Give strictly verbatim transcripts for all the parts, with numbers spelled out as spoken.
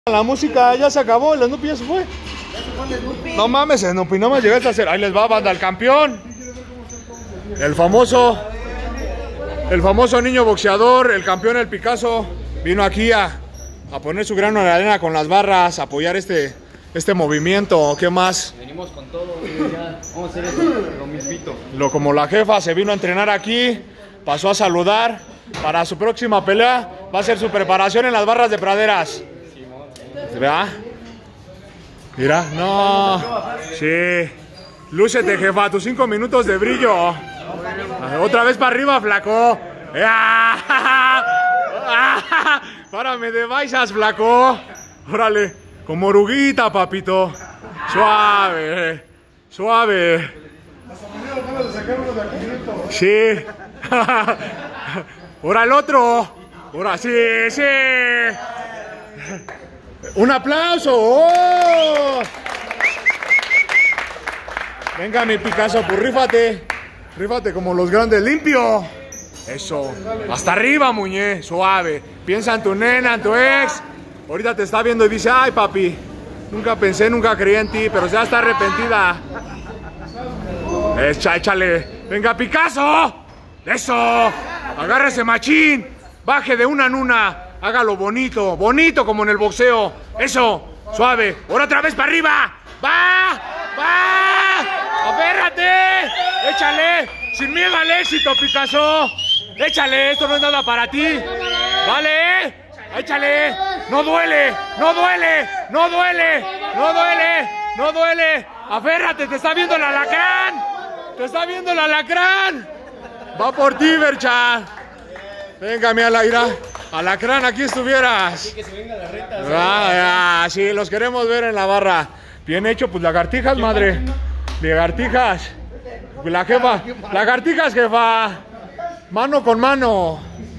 La música ya se acabó, el Snoopy ya se fue. No mames, Snoopy, no me llegaste a hacer. Ahí les va, banda, el campeón. El famoso, el famoso niño boxeador, el campeón, el Picasso, vino aquí a, a poner su grano en la arena con las barras, a apoyar este, este movimiento. ¿Qué más? Venimos con todo, ya. Vamos a hacer eso, lo mismito. Lo como la jefa se vino a entrenar aquí, pasó a saludar. Para su próxima pelea va a ser su preparación en las barras de praderas. ¿Verdad? Mira, no. Sí. Lúcete, jefa, tus cinco minutos de brillo. Otra vez para arriba, flaco. Párame de baixas, flaco. Órale, como oruguita, papito. Suave, suave. Sí. Ahora el otro. Ahora sí, sí. ¡Un aplauso! ¡Oh! Venga, mi Picasso, pues rífate. Rífate como los grandes, limpio. Eso. Hasta arriba, muñe. Suave. Piensa en tu nena, en tu ex. Ahorita te está viendo y dice, ay, papi, nunca pensé, nunca creí en ti, pero ya está arrepentida. Echa, échale. Venga, Picasso. Eso. Agárrese, machín. Baje de una en una. Hágalo bonito, bonito como en el boxeo. Eso, suave. Ahora otra vez para arriba. ¡Va! ¡Va! ¡Aférrate! ¡Échale! Sin miedo al éxito, Picasso. Échale, esto no es nada para ti. ¿Vale? Échale. No duele, no duele, no duele, no duele, no duele. Aférrate, te está viendo el alacrán. Te está viendo el alacrán. Va por ti, Bercha. Venga, mi alaira. Alacrán, aquí estuvieras. Así que se venga la reta. Ah, ah, sí, los queremos ver en la barra. Bien hecho, pues lagartijas, madre. Lagartijas. La jefa. Lagartijas, jefa. Mano con mano.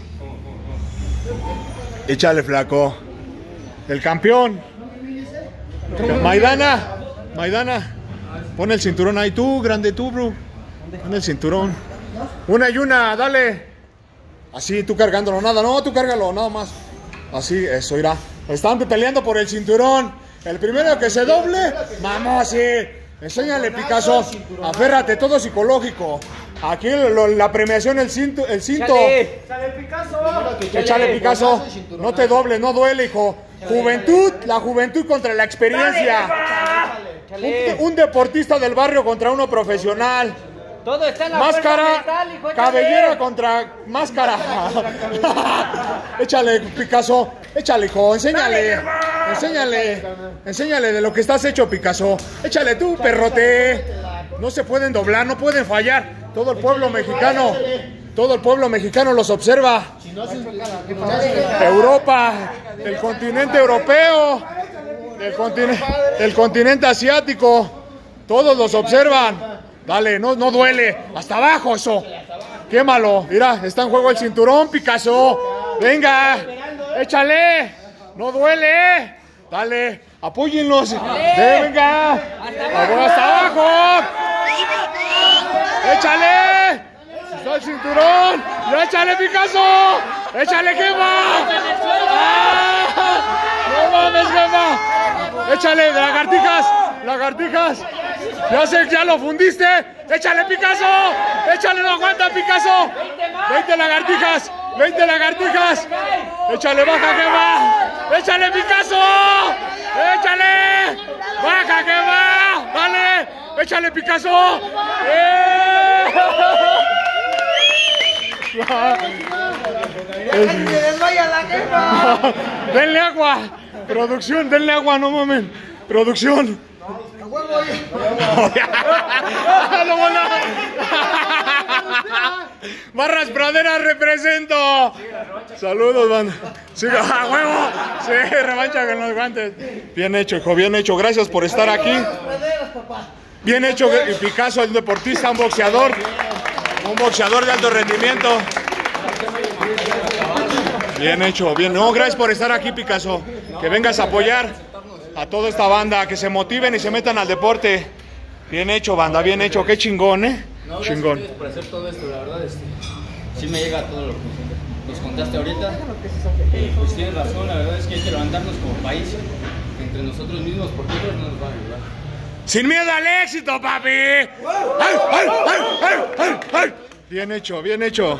Échale, flaco. El campeón. Maidana. Maidana. Pon el cinturón ahí tú, grande tú, bro. Pon el cinturón. Una y una, dale. Así, tú cargándolo, nada, no, tú cárgalo, nada más. Así, eso, irá. Están peleando por el cinturón. El primero que se doble, vamos, sí. Enséñale, Picasso. Aférrate, todo psicológico. Aquí lo, la premiación, el cinto. El cinto. Échale, Picasso. Échale, Picasso. No te dobles, no duele, hijo. Juventud, la juventud contra la experiencia. Un, un deportista del barrio contra uno profesional. Todo está en la máscara, mental, hijo, cabellera contra máscara. Échale, Picasso. Échale, hijo. Enséñale. Enséñale. Enséñale de lo que estás hecho, Picasso. Échale tú, perrote. No se pueden doblar, no pueden fallar. Todo el pueblo mexicano, todo el pueblo mexicano los observa. Europa, el continente europeo, el continente, el continente asiático. Todos los observan. Dale, no, no duele. Hasta abajo, eso. Quémalo. Mira, está en juego el cinturón, Picasso. Venga, échale. No duele. Dale, apóyenlos. Venga. Hasta abajo. Échale. Está el cinturón. Ya échale, Picasso. Échale, quema. ¡Ah! No mames, quema. Échale, lagartijas. Lagartijas. Ya sé, ya lo fundiste. Échale, Picasso. Échale, no aguanta, Picasso. veinte lagartijas. veinte lagartijas. Échale, baja que va. Échale, Picasso. Échale. Baja que va. Vale. Échale, Picasso. ¡Eh! Denle agua. Producción, denle agua, no mamen. Producción. Barras Praderas represento. Saludos, banda. Sí, a huevo. Sí, revancha con los guantes. Bien hecho, hijo, bien hecho. Gracias por estar aquí. Bien hecho, Picasso, el deportista, un boxeador. Un boxeador de alto rendimiento. Bien hecho, bien. No, gracias por estar aquí, Picasso. Que vengas a apoyar a toda esta banda, que se motiven y se metan al deporte. Bien hecho, banda, bien hecho. Qué chingón, ¿eh? No, chingón. Por hacer todo esto, la verdad, este, sí me llega todo lo que nos contaste ahorita. Y pues tienes razón, la verdad es que hay que levantarnos como país, entre nosotros mismos, porque otros no nos van a ayudar. ¡Sin miedo al éxito, papi! ¡Ay, ay, ay, ay, ay, ay! Bien hecho, bien hecho.